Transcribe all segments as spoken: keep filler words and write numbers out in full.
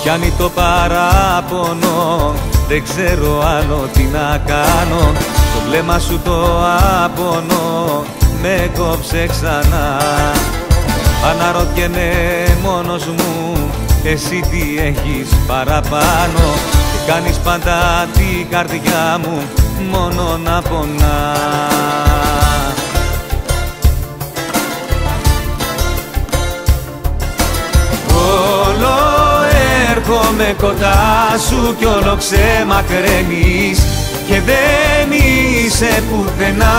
πιάνει το παράπονο, δεν ξέρω άλλο τι να κάνω. Το βλέμμα σου το άπονο με κόψε ξανά. Αναρωτιέμαι μόνος μου, εσύ τι έχεις παραπάνω, και κάνεις πάντα την καρδιά μου μόνο να πονά. Όλο έρχομαι κοντά σου κι όλο ξεμακραίνεις και δεν είσαι πουθενά.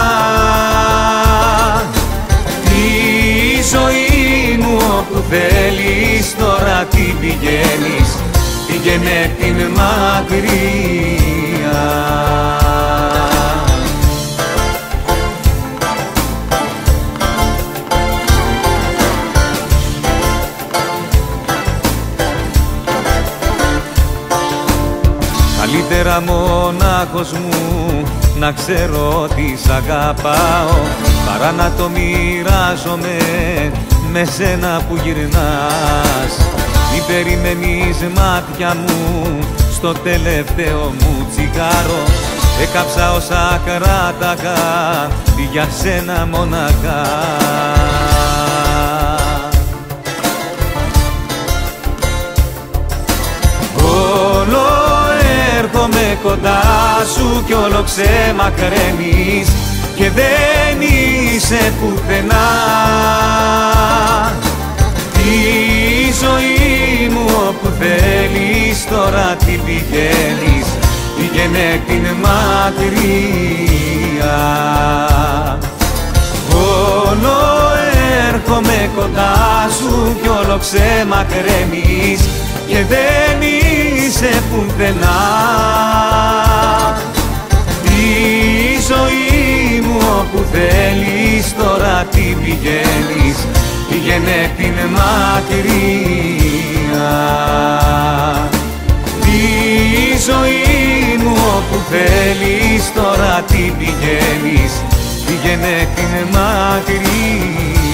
Τη ζωή μου όπου θέλεις τώρα την πηγαίνεις, πήγαινε την μακριά. Καλύτερα μονάχος μου να ξέρω ότι σ' αγαπάω, παρά να το μοιράζομαι με σένα που γυρνάς. Μην περιμένεις μάτια μου στο τελευταίο μου τσιγάρο, έκαψα όσα κράταγα για σένα μοναχά. Έρχομαι κοντά σου κι όλο ξεμακραίνεις και δεν είσαι πουθενά. Τη ζωή μου όπου θέλεις τώρα την πηγαίνεις, πήγαινε την μακριά. Όλο έρχομαι κοντά σου κι όλο ξεμακραίνεις και δεν είσαι πουθενά. Τη ζωή μου όπου θέλεις τώρα την πηγαίνεις, πήγαινε την μακριά. Τη ζωή μου όπου θέλεις τώρα την πηγαίνεις, πήγαινε την μακριά.